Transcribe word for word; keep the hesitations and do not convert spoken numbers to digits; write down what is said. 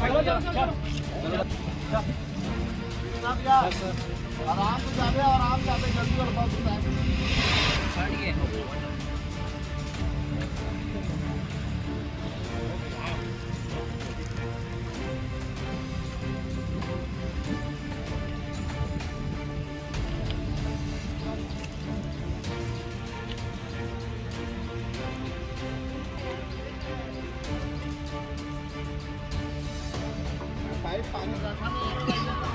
आराम से जाते आराम से आते जल्दी और बस पानी रखा नहीं